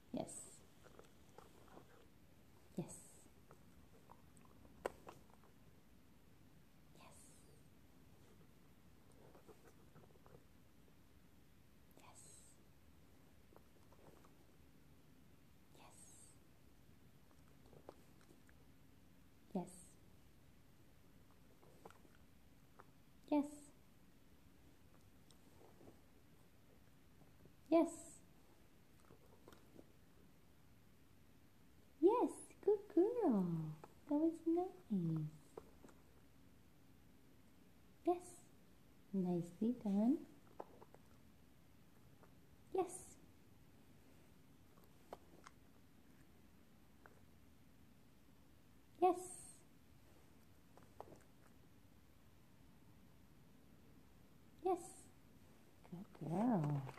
Yes. Yes. Yes. Yes. Yes. Yes. Yes. Yes. Good girl. That was nice. Yes. Nicely done. Yes. Yes. Yes. Good girl.